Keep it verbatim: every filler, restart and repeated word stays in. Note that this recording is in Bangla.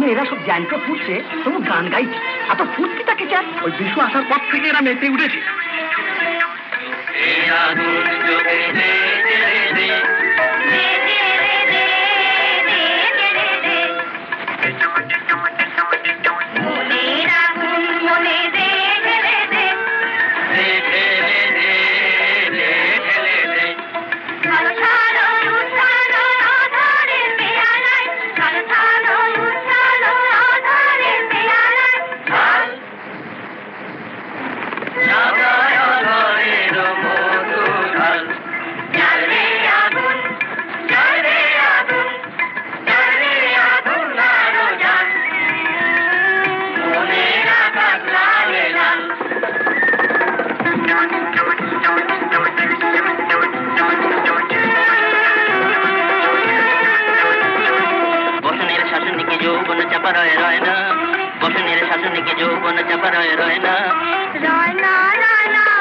এরা সব জ্যান্ত ফুটছে, তবু গান গাইছে। এত ফুটছি তাকে চান? ওই বিশু আসার পর থেকে এরা মেতে উঠেছে। রয় না বসনের শাসনে কি যৌবন চাপা রয় রয় না রয় না রয় না